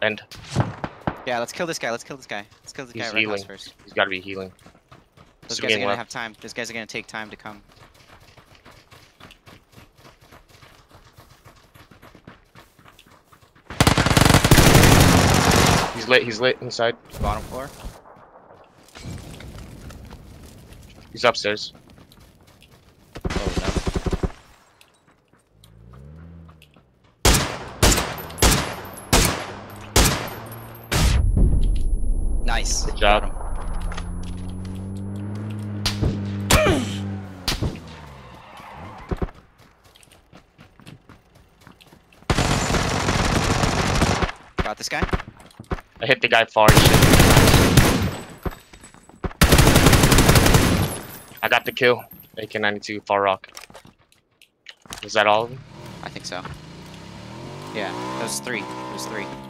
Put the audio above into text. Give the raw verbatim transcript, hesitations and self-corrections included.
End. Yeah, let's kill this guy. Let's kill this guy. Let's kill this He's guy at Red healing. House first. He's gotta be healing. Those Two guys are gang gonna left. have time. Those guys are gonna take time to come. He's lit. He's lit inside. Bottom floor. He's upstairs. Oh no. Nice. Good job. Got him. Got this guy. I hit the guy far. Shit. I got the kill. A K ninety-two, far rock. Was that all of them? I think so. Yeah, those three. Those three.